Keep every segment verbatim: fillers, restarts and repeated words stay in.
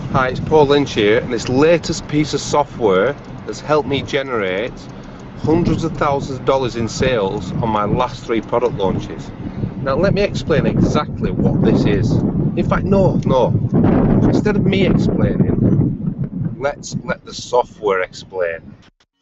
Hi, it's Paul Lynch here, and this latest piece of software has helped me generate hundreds of thousands of dollars in sales on my last three product launches. Now let me explain exactly what this is. In fact, no, no. Instead of me explaining, let's let the software explain.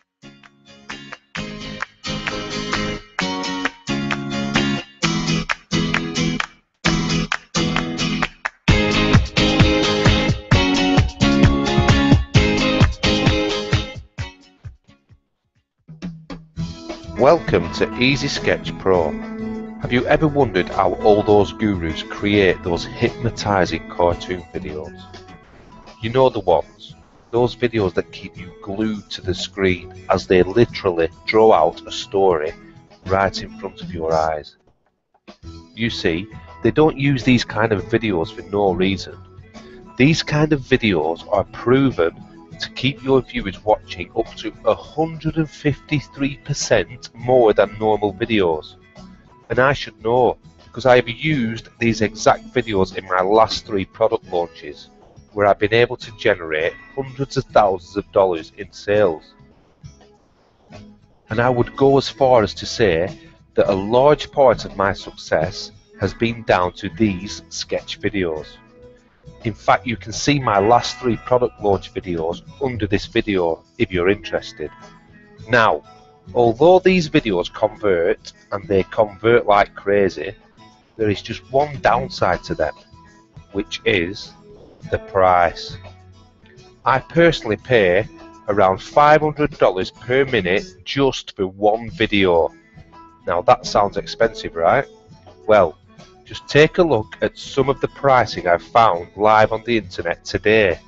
Welcome to Easy Sketch Pro. Have you ever wondered how all those gurus create those hypnotizing cartoon videos? You know the ones, those videos that keep you glued to the screen as they literally draw out a story right in front of your eyes. You see, they don't use these kind of videos for no reason. These kind of videos are proven to keep your viewers watching up to one hundred fifty-three percent more than normal videos. And I should know, because I have used these exact videos in my last three product launches, where I've been able to generate hundreds of thousands of dollars in sales. And I would go as far as to say that a large part of my success has been down to these sketch videos. In fact, you can see my last three product launch videos under this video if you're interested. Now, although these videos convert, and they convert like crazy, there is just one downside to them, which is the price. I personally pay around five hundred dollars per minute just for one video. Now that sounds expensive, right? Well, just take a look at some of the pricing I've found live on the internet today.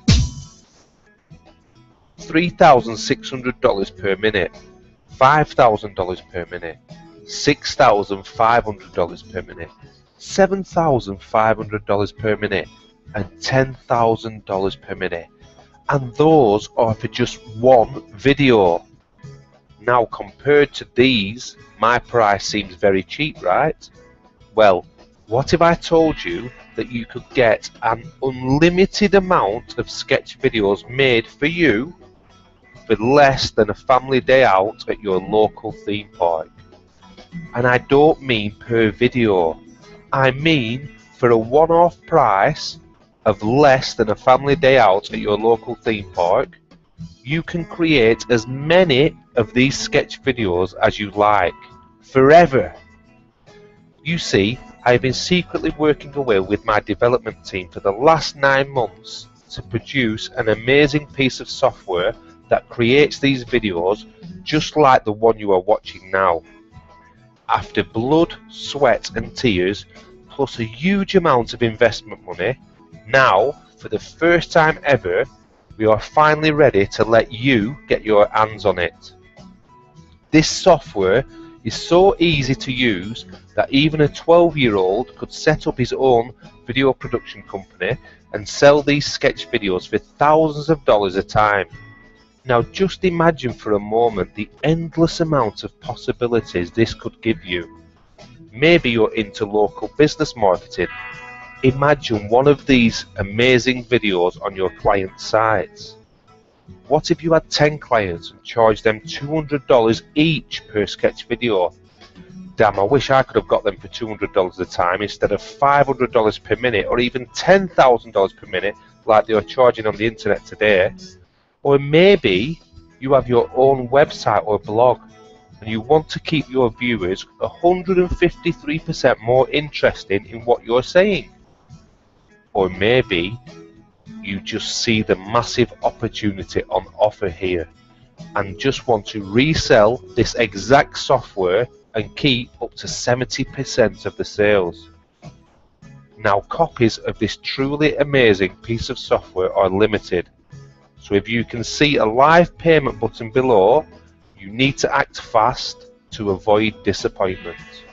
three thousand six hundred dollars per minute, five thousand dollars per minute, six thousand five hundred dollars per minute, seven thousand five hundred dollars per minute, and ten thousand dollars per minute. And those are for just one video. Now compared to these, my price seems very cheap, right? Well, what if I told you that you could get an unlimited amount of sketch videos made for you for less than a family day out at your local theme park? And I don't mean per video. I mean for a one-off price of less than a family day out at your local theme park, you can create as many of these sketch videos as you like, forever. You see, I have been secretly working away with my development team for the last nine months to produce an amazing piece of software that creates these videos just like the one you are watching now. After blood, sweat and tears, plus a huge amount of investment money, now, for the first time ever, we are finally ready to let you get your hands on it. This software is so easy to use that even a twelve year old could set up his own video production company and sell these sketch videos for thousands of dollars a time. Now just imagine for a moment the endless amount of possibilities this could give you. Maybe you're into local business marketing. Imagine one of these amazing videos on your client sites. What if you had ten clients and charged them two hundred dollars each per sketch video? Damn, I wish I could have got them for two hundred dollars a time instead of five hundred dollars per minute or even ten thousand dollars per minute like they are charging on the internet today. Or maybe you have your own website or blog and you want to keep your viewers one hundred fifty-three percent more interested in what you're saying. Or maybe you just see the massive opportunity on offer here and just want to resell this exact software and keep up to seventy percent of the sales. Now copies of this truly amazing piece of software are limited, so if you can see a live payment button below, you need to act fast to avoid disappointment.